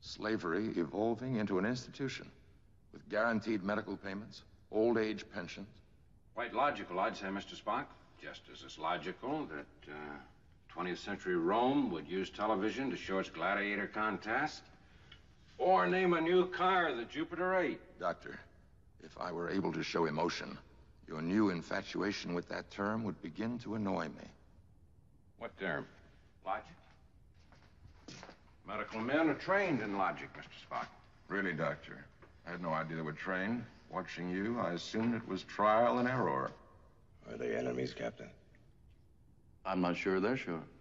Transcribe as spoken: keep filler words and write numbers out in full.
Slavery evolving into an institution with guaranteed medical payments, old age pensions. Quite logical, I'd say, Mister Spock. Just as it's logical that uh, twentieth century Rome would use television to show its gladiator contest, or name a new car, the Jupiter eight. Doctor, if I were able to show emotion, your new infatuation with that term would begin to annoy me. What term? Logic? Medical men are trained in logic, Mister Spock. Really, Doctor? I had no idea they were trained. Watching you, I assumed it was trial and error. Are they enemies, Captain? I'm not sure they're sure.